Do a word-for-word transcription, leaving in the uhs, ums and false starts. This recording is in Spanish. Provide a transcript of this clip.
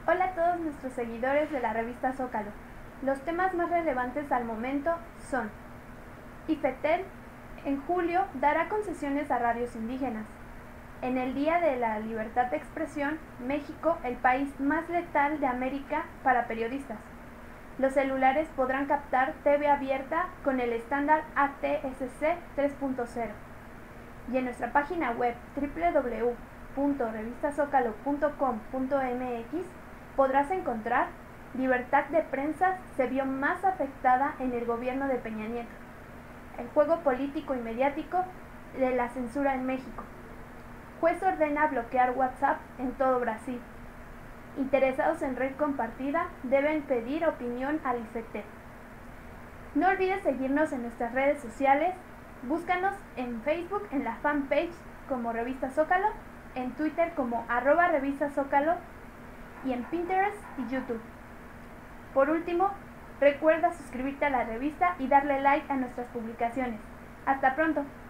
Hola a todos nuestros seguidores de la revista Zócalo. Los temas más relevantes al momento son: IFETEL en julio dará concesiones a radios indígenas. En el Día de la Libertad de Expresión, México, el país más letal de América para periodistas. Los celulares podrán captar T V abierta con el estándar A T S C tres punto cero. Y en nuestra página web doble u doble u doble u punto revista zócalo punto com punto m x podrás encontrar: libertad de prensa se vio más afectada en el gobierno de Peña Nieto. El juego político y mediático de la censura en México. Juez ordena bloquear WhatsApp en todo Brasil. Interesados en red compartida deben pedir opinión al IFETEL. No olvides seguirnos en nuestras redes sociales. Búscanos en Facebook en la fanpage como Revista Zócalo, en Twitter como arroba Revista Zócalo y en Pinterest y YouTube. Por último, recuerda suscribirte a la revista y darle like a nuestras publicaciones. ¡Hasta pronto!